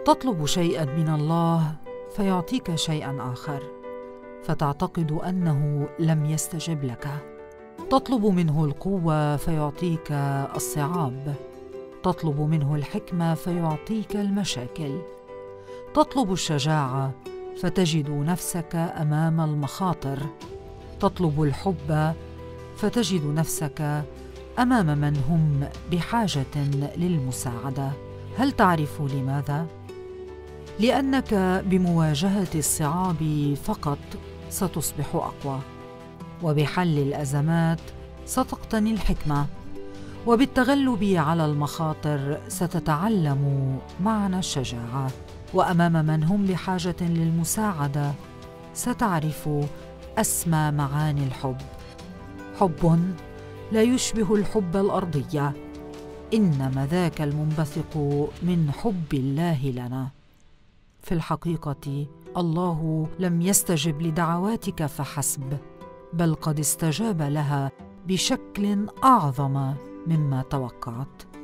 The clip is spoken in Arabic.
تطلب شيئا من الله فيعطيك شيئا آخر، فتعتقد أنه لم يستجب لك. تطلب منه القوة فيعطيك الصعاب، تطلب منه الحكمة فيعطيك المشاكل، تطلب الشجاعة فتجد نفسك أمام المخاطر، تطلب الحب فتجد نفسك أمام من هم بحاجة للمساعدة. هل تعرف لماذا؟ لأنك بمواجهة الصعاب فقط ستصبح أقوى، وبحل الأزمات ستقتني الحكمة، وبالتغلب على المخاطر ستتعلم معنى الشجاعة، وأمام من هم بحاجة للمساعدة ستعرف أسمى معاني الحب. حب لا يشبه الحب الأرضي، إنما ذاك المنبثق من حب الله لنا. في الحقيقة الله لم يستجب لدعواتك فحسب، بل قد استجاب لها بشكل أعظم مما توقعت.